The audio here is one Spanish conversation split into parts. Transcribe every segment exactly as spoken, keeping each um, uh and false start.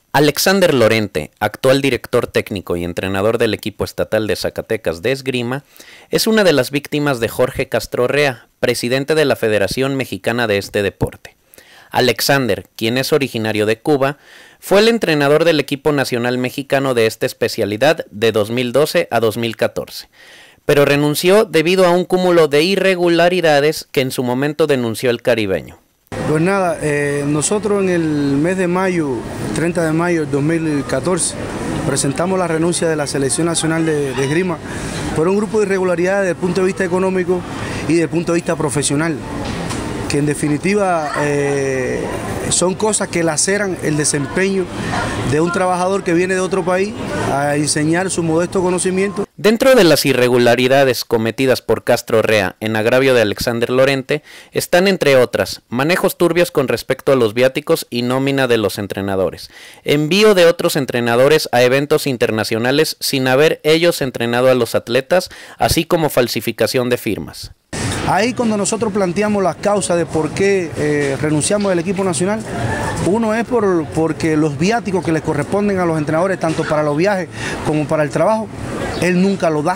Alexander Lorente, actual director técnico y entrenador del equipo estatal de Zacatecas de esgrima, es una de las víctimas de Jorge Castro Rea, presidente de la Federación Mexicana de este deporte. Alexander, quien es originario de Cuba, fue el entrenador del equipo nacional mexicano de esta especialidad de dos mil doce a dos mil catorce, pero renunció debido a un cúmulo de irregularidades que en su momento denunció el caribeño. Pues nada, eh, nosotros en el mes de mayo, treinta de mayo del dos mil catorce, presentamos la renuncia de la Selección Nacional de, de Esgrima por un grupo de irregularidades desde el punto de vista económico y desde el punto de vista profesional, que en definitiva eh, son cosas que laceran el desempeño de un trabajador que viene de otro país a enseñar su modesto conocimiento. Dentro de las irregularidades cometidas por Castro Rea en agravio de Alexander Lorente están, entre otras, manejos turbios con respecto a los viáticos y nómina de los entrenadores, envío de otros entrenadores a eventos internacionales sin haber ellos entrenado a los atletas, así como falsificación de firmas. Ahí cuando nosotros planteamos las causas de por qué eh, renunciamos del equipo nacional, uno es por, porque los viáticos que les corresponden a los entrenadores, tanto para los viajes como para el trabajo, él nunca lo da.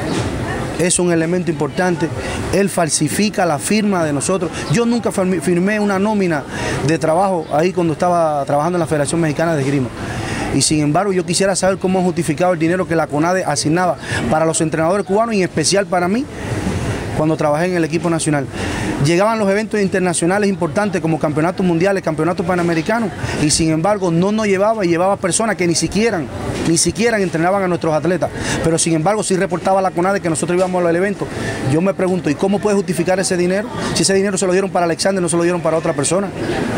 Es un elemento importante. Él falsifica la firma de nosotros. Yo nunca firmé una nómina de trabajo ahí cuando estaba trabajando en la Federación Mexicana de Esgrima. Y sin embargo yo quisiera saber cómo ha justificado el dinero que la CONADE asignaba para los entrenadores cubanos y en especial para mí, cuando trabajé en el equipo nacional. Llegaban los eventos internacionales importantes como campeonatos mundiales, campeonatos panamericanos, y sin embargo no nos llevaba y llevaba personas que ni siquiera, ni siquiera entrenaban a nuestros atletas, pero sin embargo sí reportaba a la CONADE que nosotros íbamos al evento. Yo me pregunto, ¿y cómo puede justificar ese dinero? Si ese dinero se lo dieron para Alexander, no se lo dieron para otra persona.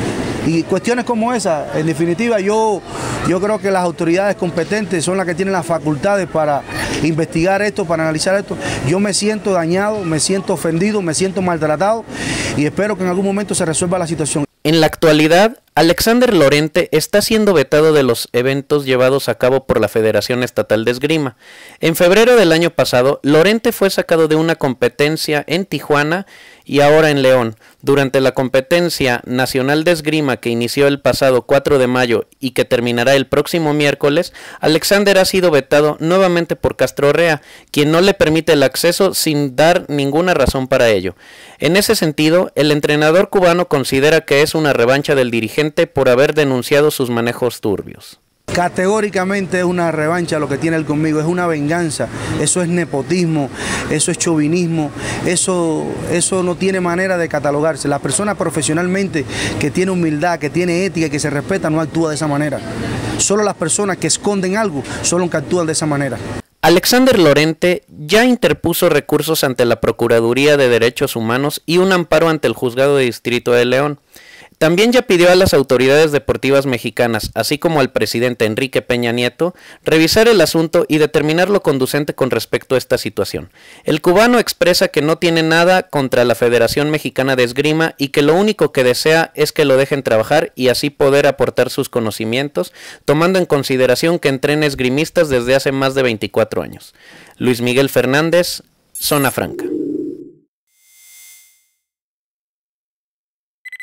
Y cuestiones como esa, en definitiva, yo, yo creo que las autoridades competentes son las que tienen las facultades para investigar esto, para analizar esto. Yo me siento dañado, me siento ofendido, me siento maltratado y espero que en algún momento se resuelva la situación. En la actualidad, Alexander Lorente está siendo vetado de los eventos llevados a cabo por la Federación Estatal de Esgrima. En febrero del año pasado, Lorente fue sacado de una competencia en Tijuana y ahora en León. Durante la competencia nacional de esgrima que inició el pasado cuatro de mayo y que terminará el próximo miércoles, Alexander ha sido vetado nuevamente por Castro Rea, quien no le permite el acceso sin dar ninguna razón para ello. En ese sentido, el entrenador cubano considera que es una revancha del dirigente por haber denunciado sus manejos turbios. Categóricamente es una revancha lo que tiene él conmigo, es una venganza, eso es nepotismo, eso es chauvinismo, eso, eso no tiene manera de catalogarse. La persona profesionalmente que tiene humildad, que tiene ética y que se respeta no actúa de esa manera. Solo las personas que esconden algo son las que actúan de esa manera. Alexander Lorente ya interpuso recursos ante la Procuraduría de Derechos Humanos y un amparo ante el Juzgado de Distrito de León. También ya pidió a las autoridades deportivas mexicanas, así como al presidente Enrique Peña Nieto, revisar el asunto y determinar lo conducente con respecto a esta situación. El cubano expresa que no tiene nada contra la Federación Mexicana de Esgrima y que lo único que desea es que lo dejen trabajar y así poder aportar sus conocimientos, tomando en consideración que entrena esgrimistas desde hace más de veinticuatro años. Luis Miguel Fernández, Zona Franca.